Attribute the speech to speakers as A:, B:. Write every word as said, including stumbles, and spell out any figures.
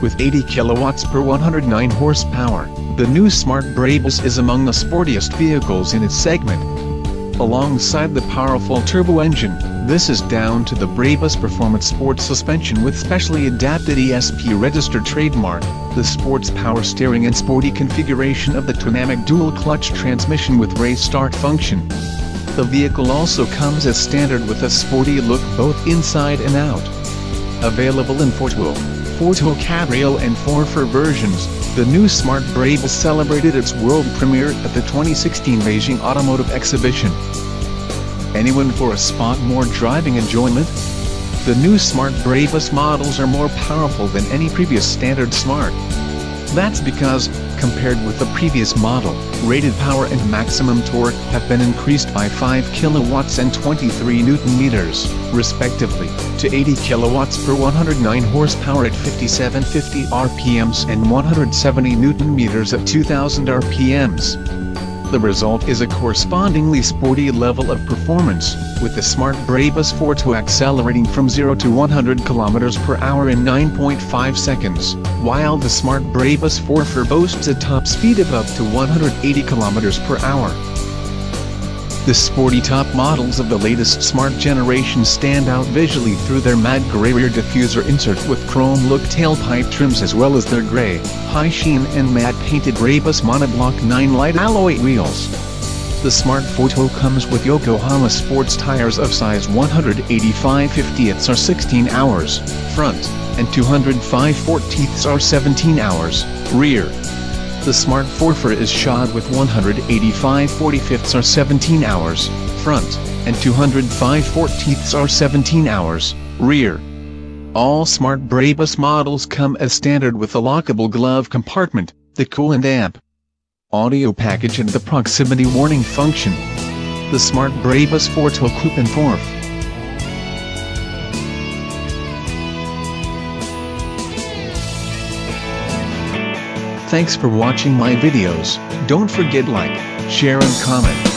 A: With eighty kilowatts per one hundred nine horsepower, the new Smart Brabus is among the sportiest vehicles in its segment. Alongside the powerful turbo engine, this is down to the Brabus Performance Sport suspension with specially adapted E S P-registered trademark, the sports power steering and sporty configuration of the Dynamic dual-clutch transmission with race start function. The vehicle also comes as standard with a sporty look both inside and out. Available in four-wheel, four-wheel Cabrio and four-four versions, the new Smart Brabus celebrated its world premiere at the twenty sixteen Beijing Automotive Exhibition. Anyone for a spot more driving enjoyment? The new Smart Brabus models are more powerful than any previous standard Smart. That's because, compared with the previous model, rated power and maximum torque have been increased by five kilowatts and twenty-three newton meters, respectively, to eighty kilowatts per one hundred nine horsepower at fifty-seven fifty R P Ms and one hundred seventy newton meters at two thousand R P Ms. The result is a correspondingly sporty level of performance, with the Smart Brabus four-two accelerating from zero to one hundred kilometers per hour in nine point five seconds, while the Smart Brabus four-four boasts a top speed of up to one hundred eighty kilometers per hour. The sporty top models of the latest Smart generation stand out visually through their matte gray rear diffuser insert with chrome look tailpipe trims as well as their gray, high sheen and matte painted Brabus monoblock nine light alloy wheels. The Smart four-two comes with Yokohama sports tires of size one eighty-five fiftieths or sixteen hours, front, and two oh five fourteenths or seventeen hours, rear. The Smart four-four is shod with one eighty-five forty-fifths or seventeen hours, front, and two oh five fourteenths or seventeen hours, rear. All Smart Brabus models come as standard with a lockable glove compartment, the coolant amp audio package and the proximity warning function. The Smart Brabus four-two Coupe and Fourth. Thanks for watching my videos. Don't forget like, share and comment.